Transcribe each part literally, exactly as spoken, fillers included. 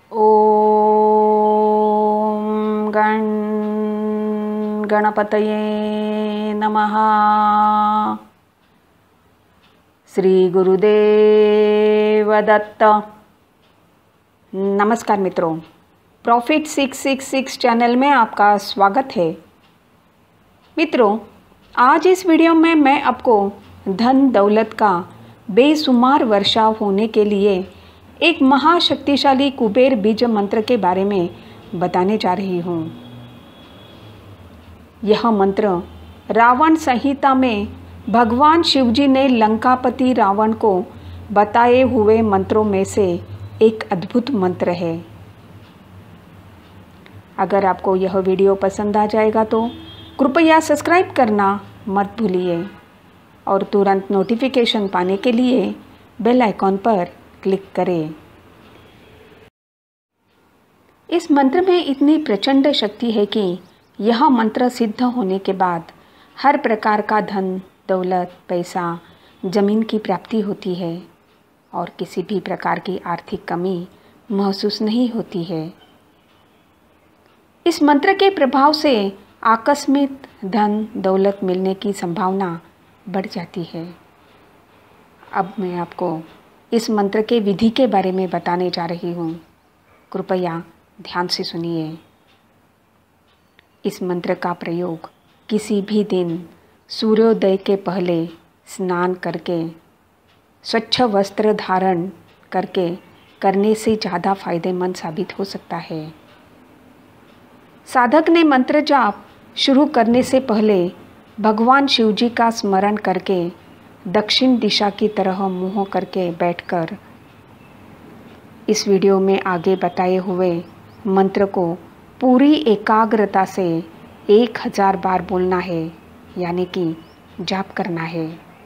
ओम गण गणपतये नमः। श्री गुरुदेव दत्त। नमस्कार मित्रों, profit six six six channel में आपका स्वागत है। मित्रों, आज इस वीडियो में मैं आपको धन दौलत का बेशुमार वर्षाव होने के लिए एक महाशक्तिशाली कुबेर बीज मंत्र के बारे में बताने जा रही हूँ। यह मंत्र रावण संहिता में भगवान शिवजी ने लंकापति रावण को बताए हुए मंत्रों में से एक अद्भुत मंत्र है। अगर आपको यह वीडियो पसंद आ जाएगा तो कृपया सब्सक्राइब करना मत भूलिए और तुरंत नोटिफिकेशन पाने के लिए बेल आइकॉन पर क्लिक करें। इस मंत्र में इतनी प्रचंड शक्ति है कि यह मंत्र सिद्ध होने के बाद हर प्रकार का धन दौलत पैसा जमीन की प्राप्ति होती है और किसी भी प्रकार की आर्थिक कमी महसूस नहीं होती है। इस मंत्र के प्रभाव से आकस्मिक धन दौलत मिलने की संभावना बढ़ जाती है। अब मैं आपको इस मंत्र के विधि के बारे में बताने जा रही हूँ। कृपया ध्यान से सुनिए। इस मंत्र का प्रयोग किसी भी दिन सूर्योदय के पहले स्नान करके स्वच्छ वस्त्र धारण करके करने से ज़्यादा फायदेमंद साबित हो सकता है। साधक ने मंत्र जाप शुरू करने से पहले भगवान शिवजी का स्मरण करके दक्षिण दिशा की तरह मुँह करके बैठकर इस वीडियो में आगे बताए हुए मंत्र को पूरी एकाग्रता से एक हजार बार बोलना है, यानी कि जाप करना है।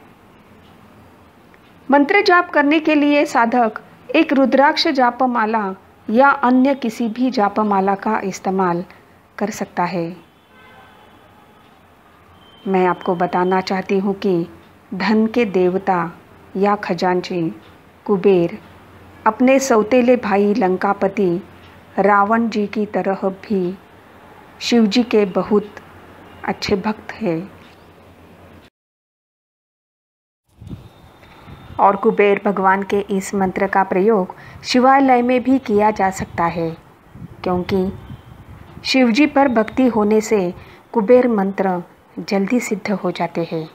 मंत्र जाप करने के लिए साधक एक रुद्राक्ष जापमाला या अन्य किसी भी जापमाला का इस्तेमाल कर सकता है। मैं आपको बताना चाहती हूँ कि धन के देवता या खजांची कुबेर अपने सौतेले भाई लंकापति रावण जी की तरह भी शिवजी के बहुत अच्छे भक्त हैं और कुबेर भगवान के इस मंत्र का प्रयोग शिवालय में भी किया जा सकता है, क्योंकि शिवजी पर भक्ति होने से कुबेर मंत्र जल्दी सिद्ध हो जाते हैं।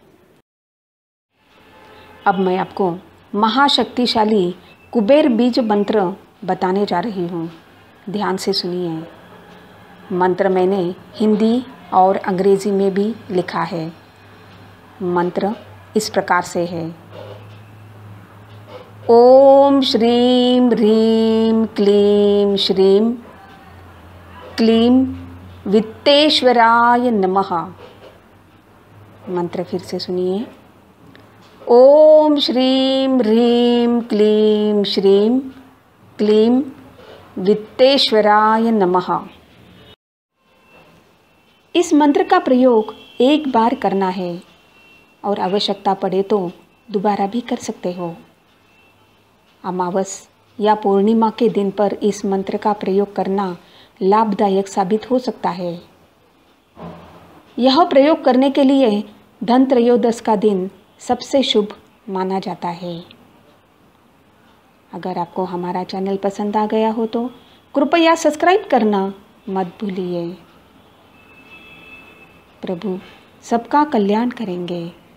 अब मैं आपको महाशक्तिशाली कुबेर बीज मंत्र बताने जा रही हूँ। ध्यान से सुनिए। मंत्र मैंने हिंदी और अंग्रेजी में भी लिखा है। मंत्र इस प्रकार से है। ओम श्रीम ह्रीम क्लीम श्रीम क्लीम वित्तेश्वराय नमः। मंत्र फिर से सुनिए। ओम श्रीम ह्रीम क्लीम श्रीम क्लीम वित्तेश्वराय नमः। इस मंत्र का प्रयोग एक बार करना है और आवश्यकता पड़े तो दोबारा भी कर सकते हो। अमावस या पूर्णिमा के दिन पर इस मंत्र का प्रयोग करना लाभदायक साबित हो सकता है। यह प्रयोग करने के लिए धन त्रयोदश का दिन सबसे शुभ माना जाता है। अगर आपको हमारा चैनल पसंद आ गया हो तो कृपया सब्सक्राइब करना मत भूलिए। प्रभु सबका कल्याण करेंगे।